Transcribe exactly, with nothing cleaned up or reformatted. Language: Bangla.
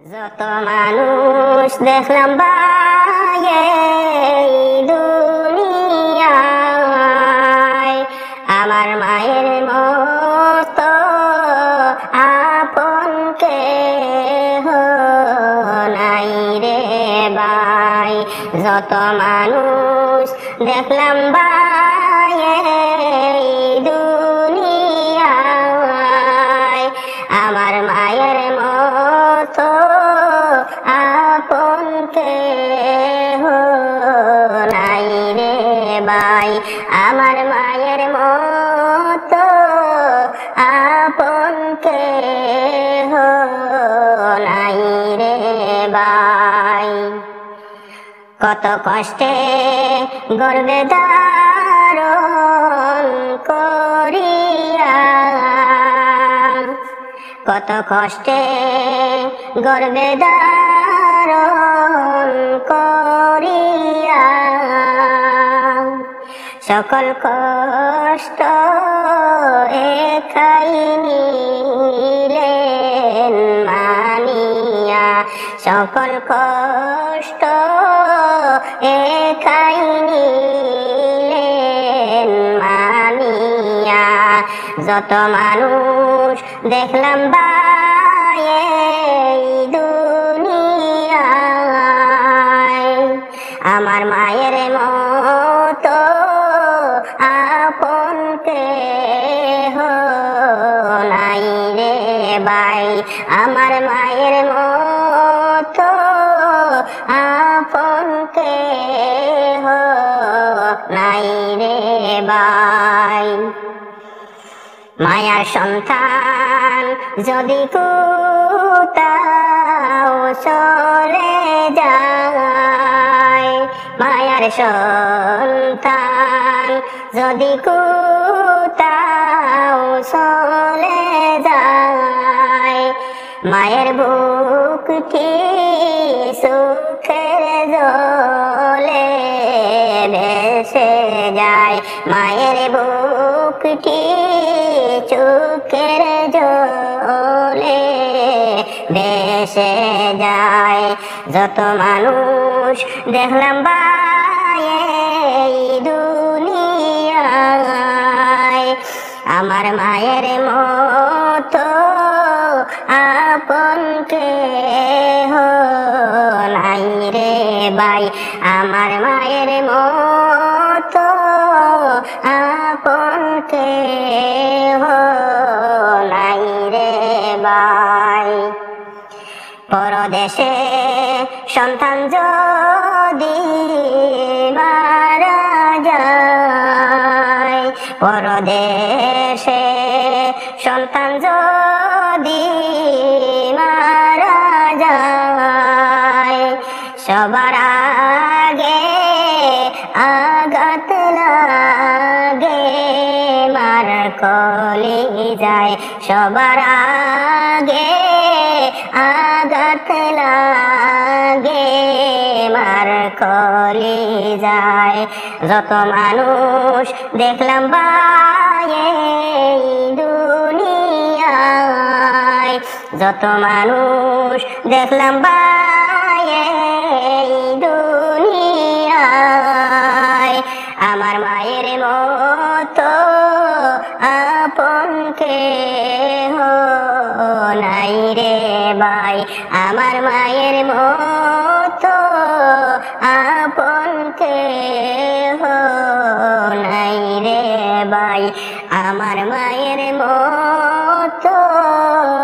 যত মানুষ দেখলাম বাইরে দুনিয়ায়, আমার মায়ের মতো আপন কেহ নাই রে ভাই। যত মানুষ দেখলাম বাইরে দুনিয়ায়, আমার মায়ের মতো আপন কেহ নাই রে ভাই। আমার মায়ের মতো আপন কেহ নাই রে ভাই। কত কষ্টে গর্বে ধারণ করিয়া, কত কষ্টে গর্বে ধারণ করিয়া, সকল কষ্ট একাই নিলেন মানিয়া, সকল কষ্ট একাই নিলেন মানিয়া। যত মানুষ দেখলাম বাইরে দুনিয়ায়, আমার মায়ের মতো আপন কেহ নাই রে ভাই। আমার মায়ের মতো আপন কেহ নাই রে ভাই। মায়ার সন্তান যদি কোথাও চলে যায়, মায়ার সন্তান যদি কোথাও চলে যায়, মায়ের বুকটি সুখের জলে ভেসে যায়, মায়ের বুকটি চোখের জলে ভেসে যায়। যত মানুষ দেখলাম বাইরে দুনিয়ায়, আমার মায়ের মতো আপন কেহ নাই রে ভাই। আমার মায়ের মতো আপন কেহ নাই রে ভাই। পরদেশে সন্তান যদি মারা যায়, পরদেশে সন্তান যদি মারা যায়, সবার আগে আঘাত লাগে মার কলিজায়, সবার আগে আঘাত লাগে মার কলিজায়। যত মানুষ দেখলাম বাইরে দুনিয়ায়, যত মানুষ দেখলাম বাইরে দুনিয়ায়, আমার মায়ের মতো আপন কেহ নাই রে ভাই। আমার মায়ের মতো আপন কেহ নাই রে ভাই। আমার মায়ের মতো